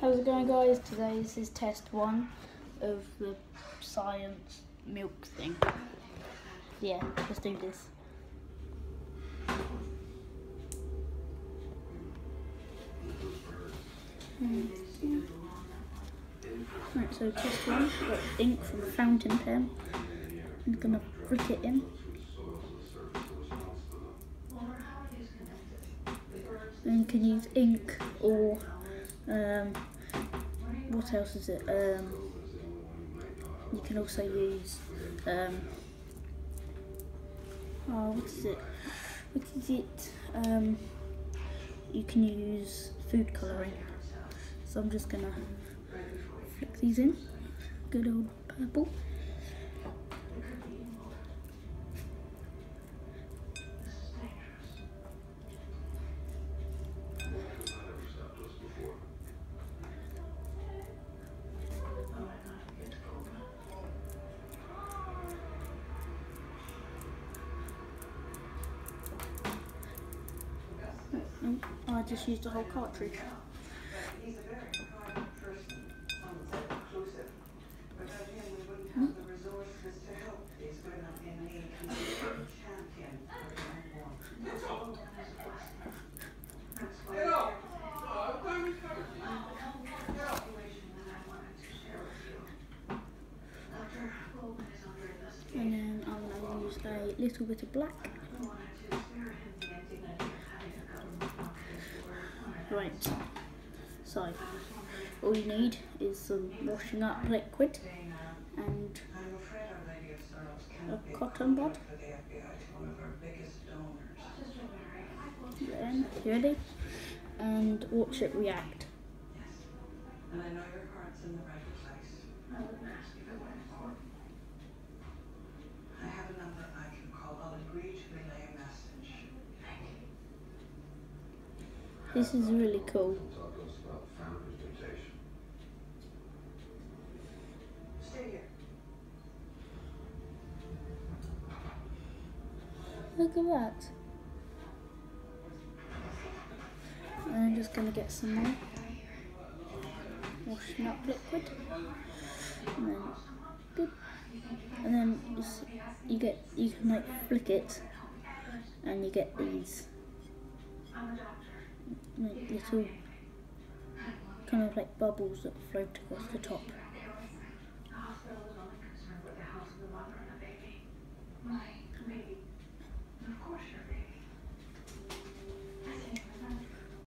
How's it going, guys? Today this is test 1 of the science milk thing. Yeah, let's do this. Right, so test 1, got ink from a fountain pen. I'm gonna flick it in. Then you can use ink or what else is it? You can also use what is it? You can use food colouring. So I'm just gonna flick these in. Good old purple. I just used the whole cartridge. And then I'm going to use a little bit of black. Right, so all you need is some washing up liquid and a cotton bud. Then, you ready? And watch it react. And I know your heart's in the right place. I have a number I can call. I'll agree to relay a message. This is really cool. Stay here. Look at that. And I'm just going to get some more washing up liquid. And then, boop. And then you can like flick it and you get these like little kind of like bubbles that float across the top.